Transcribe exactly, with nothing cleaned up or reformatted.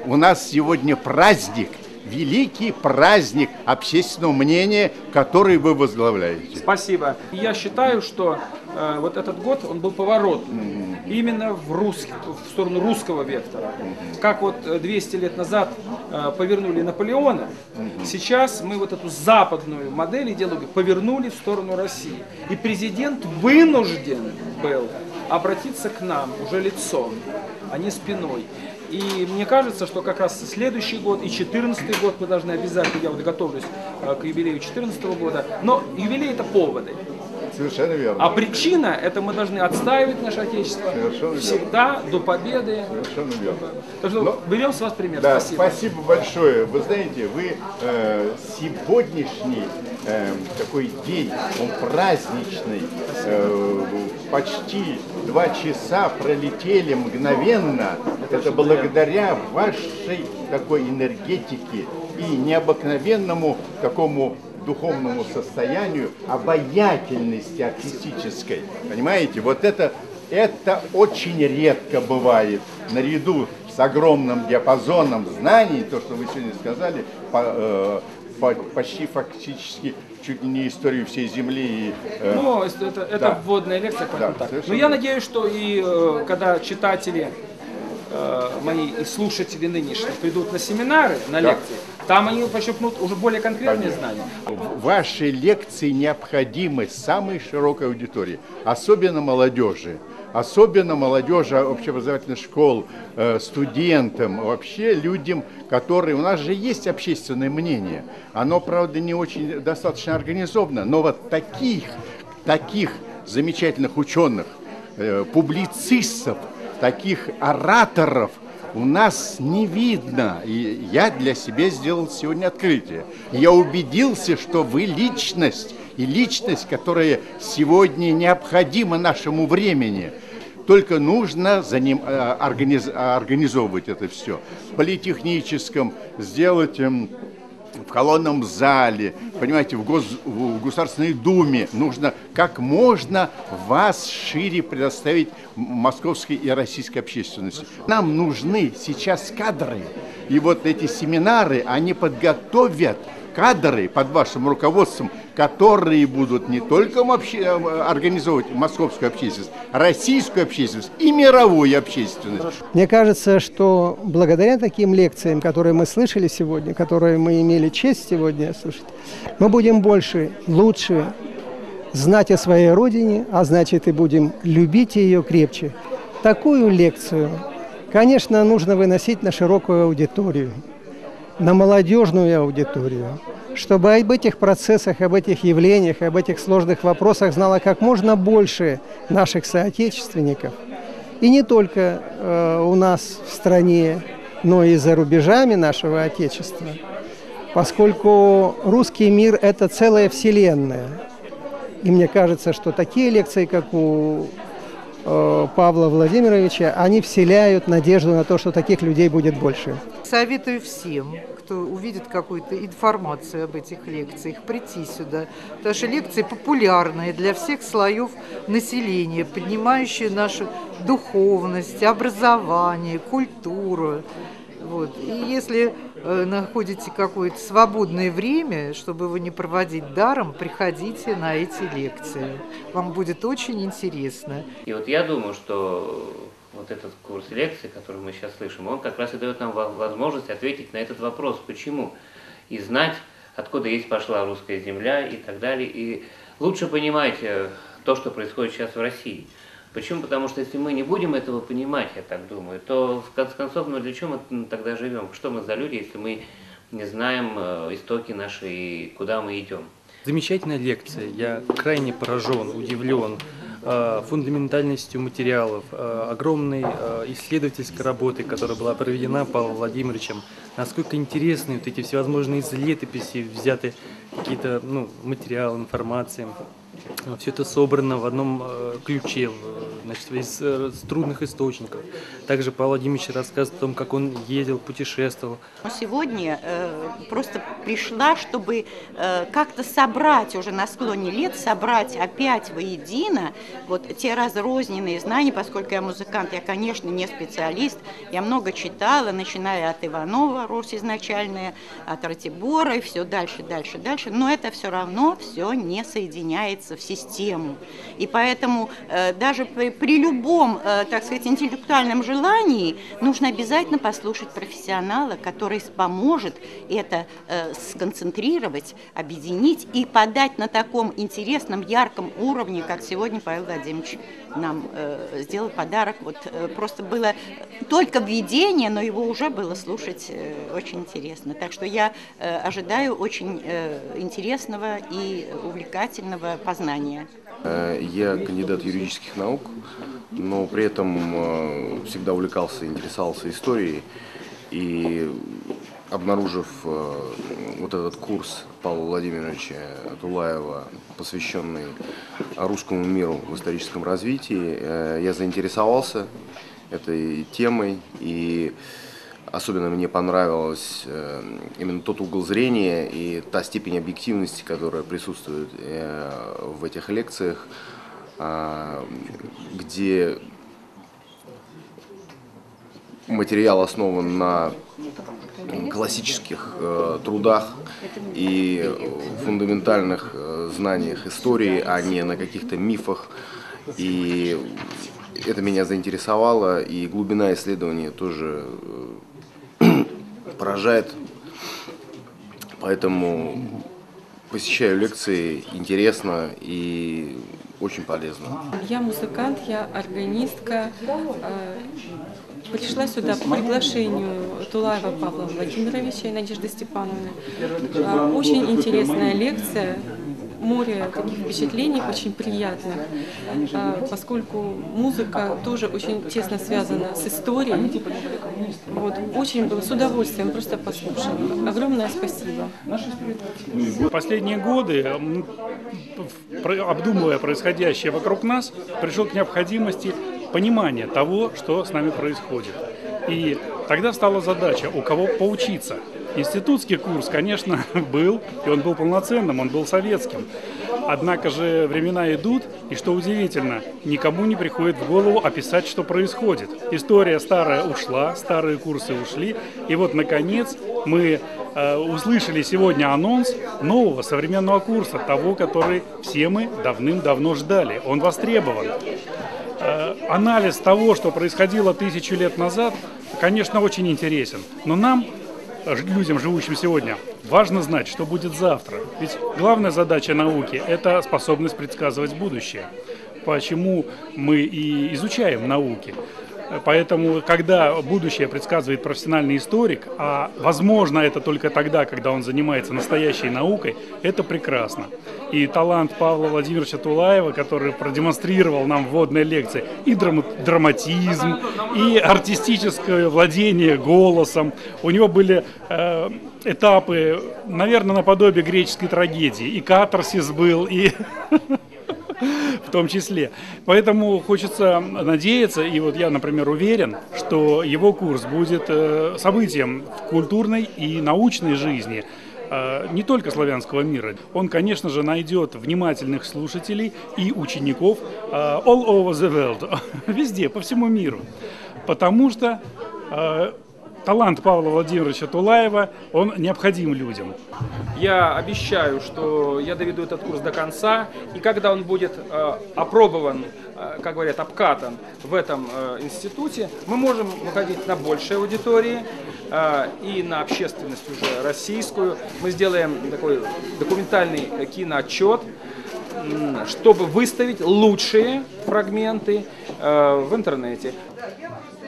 у нас сегодня праздник, великий праздник общественного мнения, который вы возглавляете. Спасибо. Я считаю, что э, вот этот год, он был поворотным. Mm-hmm. Именно в, русский, в сторону русского вектора. Mm-hmm. Как вот двести лет назад э, повернули Наполеона, mm-hmm. сейчас мы вот эту западную модель идеологии повернули в сторону России. И президент вынужден был обратиться к нам уже лицом, а не спиной. И мне кажется, что как раз следующий год и четырнадцатый год мы должны обязательно, я вот готовлюсь к юбилею четырнадцатого года, но юбилей это поводы. Совершенно верно. А причина, это мы должны отстаивать наше Отечество Совершенно всегда верно. До победы. Совершенно верно. Так что Но, берем с вас пример. Да, спасибо. Спасибо большое. Вы знаете, вы э, сегодняшний э, такой день, он праздничный, э, почти два часа пролетели мгновенно. Это, это благодаря вашей такой энергетике и необыкновенному такому духовному состоянию, обаятельности артистической. Понимаете, вот это, это очень редко бывает. Наряду с огромным диапазоном знаний, то, что вы сегодня сказали, по, э, по, почти фактически чуть ли не историю всей Земли. И, э, ну, это, это да. вводная лекция, да, так. Но я надеюсь, что и э, когда читатели э, мои и слушатели нынешние придут на семинары, на да. лекции, там они почерпнут уже более конкретные Конечно. знания. Ваши лекции необходимы самой широкой аудитории, особенно молодежи. Особенно молодежи общеобразовательных школ, студентам, вообще людям, которые... У нас же есть общественное мнение. Оно, правда, не очень достаточно организовано, но вот таких, таких замечательных ученых, публицистов, таких ораторов у нас не видно. И я для себя сделал сегодня открытие. Я убедился, что вы личность, и личность, которая сегодня необходима нашему времени. Только нужно за ним организ... организовывать это все. В политехническом сделать в колонном зале, понимаете, в, гос... в Государственной Думе нужно как можно вас шире предоставить московской и российской общественности. Нам нужны сейчас кадры. И вот эти семинары, они подготовят кадры под вашим руководством, которые будут не только вообще организовывать московскую общественность, российскую общественность и мировую общественность. Мне кажется, что благодаря таким лекциям, которые мы слышали сегодня, которые мы имели честь сегодня слушать, мы будем больше, лучше знать о своей родине, а значит и будем любить ее крепче. Такую лекцию, конечно, нужно выносить на широкую аудиторию, на молодежную аудиторию, чтобы об этих процессах, об этих явлениях, об этих сложных вопросах знало как можно больше наших соотечественников. И не только э, у нас в стране, но и за рубежами нашего Отечества, поскольку русский мир – это целая вселенная. И мне кажется, что такие лекции, как у э, Павла Владимировича, они вселяют надежду на то, что таких людей будет больше. Советую всем, кто увидит какую-то информацию об этих лекциях, прийти сюда. Потому что лекции популярные для всех слоев населения, поднимающие нашу духовность, образование, культуру. Вот. И если э, находите какое-то свободное время, чтобы его не проводить даром, приходите на эти лекции. Вам будет очень интересно. И вот я думаю, что вот этот курс лекций, который мы сейчас слышим, он как раз и дает нам возможность ответить на этот вопрос, почему, и знать, откуда есть пошла русская земля и так далее, и лучше понимать то, что происходит сейчас в России. Почему? Потому что если мы не будем этого понимать, я так думаю, то в конце концов, ну для чего мы тогда живем? Что мы за люди, если мы не знаем истоки наши и куда мы идем? Замечательная лекция. Я крайне поражен, удивлен фундаментальностью материалов, огромной исследовательской работы, которая была проведена Павлом Владимировичем. Насколько интересны вот эти всевозможные из летописи взяты какие-то ну, материалы, информации. Все это собрано в одном э, ключе, значит, из э, трудных источников. Также Павел Владимирович рассказывает о том, как он ездил, путешествовал. Сегодня э, просто пришла, чтобы э, как-то собрать уже на склоне лет, собрать опять воедино вот те разрозненные знания, поскольку я музыкант, я, конечно, не специалист, я много читала, начиная от Иванова, Русь изначальная, от Ратибора и все дальше, дальше, дальше, но это все равно все не соединяется в систему. Систему. И поэтому э, даже при, при любом, э, так сказать, интеллектуальном желании нужно обязательно послушать профессионала, который поможет это э, сконцентрировать, объединить и подать на таком интересном, ярком уровне, как сегодня Павел Владимирович нам э, сделал подарок. Вот э, просто было только введение, но его уже было слушать э, очень интересно. Так что я э, ожидаю очень э, интересного и увлекательного познания. Я кандидат юридических наук, но при этом всегда увлекался, интересовался историей. И обнаружив вот этот курс Павла Владимировича Тулаева, посвященный русскому миру в историческом развитии, я заинтересовался этой темой. И особенно мне понравилось именно тот угол зрения и та степень объективности, которая присутствует в этих лекциях, где материал основан на классических трудах и фундаментальных знаниях истории, а не на каких-то мифах. И это меня заинтересовало, и глубина исследования тоже поражает, поэтому посещаю лекции, интересно и очень полезно. Я музыкант, я органистка. Пришла сюда по приглашению Тулаева Павла Владимировича и Надежды Степановны. Очень интересная лекция. Море таких впечатлений, очень приятных, поскольку музыка тоже очень тесно связана с историей. Вот, очень было с удовольствием, просто послушала. Огромное спасибо. Последние годы, обдумывая происходящее вокруг нас, пришел к необходимости понимания того, что с нами происходит. И тогда стала задача, у кого поучиться. Институтский курс, конечно, был, и он был полноценным, он был советским. Однако же времена идут, и что удивительно, никому не приходит в голову описать, что происходит. История старая ушла, старые курсы ушли, и вот, наконец, мы э, услышали сегодня анонс нового современного курса, того, который все мы давным-давно ждали. Он востребован. Э, анализ того, что происходило тысячу лет назад, конечно, очень интересен, но нам, людям, живущим сегодня, важно знать, что будет завтра. Ведь главная задача науки – это способность предсказывать будущее. Почему мы и изучаем науки. Поэтому, когда будущее предсказывает профессиональный историк, а возможно это только тогда, когда он занимается настоящей наукой, это прекрасно. И талант Павла Владимировича Тулаева, который продемонстрировал нам в вводной лекции и драм драматизм, и артистическое владение голосом. У него были э, этапы, наверное, наподобие греческой трагедии. И катарсис был, и... в том числе. Поэтому хочется надеяться, и вот я, например, уверен, что его курс будет э, событием в культурной и научной жизни э, не только славянского мира. Он, конечно же, найдет внимательных слушателей и учеников э, all over the world, везде, по всему миру. Потому что э, талант Павла Владимировича Тулаева, он необходим людям. Я обещаю, что я доведу этот курс до конца, и когда он будет э, опробован, э, как говорят, обкатан в этом э, институте, мы можем выходить на большие аудитории э, и на общественность уже российскую. Мы сделаем такой документальный киноотчет, э, чтобы выставить лучшие фрагменты э, в интернете.